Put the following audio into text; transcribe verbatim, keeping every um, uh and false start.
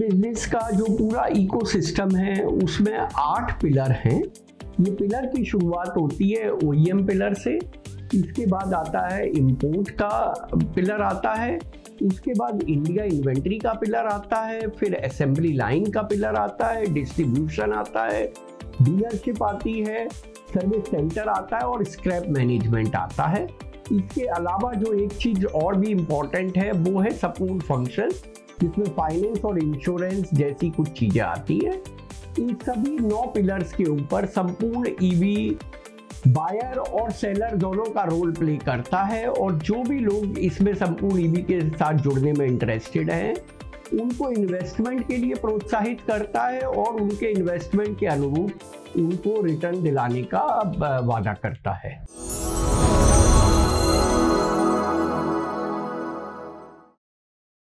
Business का जो पूरा इकोसिस्टम है उसमें आठ पिलर हैं। ये पिलर की शुरुआत होती है ओईएम पिलर से, इसके बाद आता है इंपोर्ट का पिलर आता है, उसके बाद इंडिया इन्वेंट्री का पिलर आता है, फिर असेंबली लाइन का पिलर आता है, डिस्ट्रीब्यूशन आता है, डीलरशिप आती है, सर्विस सेंटर आता है और स्क्रैप मैनेजमेंट आता है। इसके अलावा जो एक चीज और भी इम्पोर्टेंट है वो है सपोर्ट फंक्शन, जिसमें फाइनेंस और इंश्योरेंस जैसी कुछ चीजें आती है। इन सभी नौ पिलर्स के ऊपर संपूर्ण ईवी बायर और सेलर दोनों का रोल प्ले करता है, और जो भी लोग इसमें संपूर्ण ईवी के साथ जुड़ने में इंटरेस्टेड हैं उनको इन्वेस्टमेंट के लिए प्रोत्साहित करता है और उनके इन्वेस्टमेंट के अनुरूप उनको रिटर्न दिलाने का वादा करता है।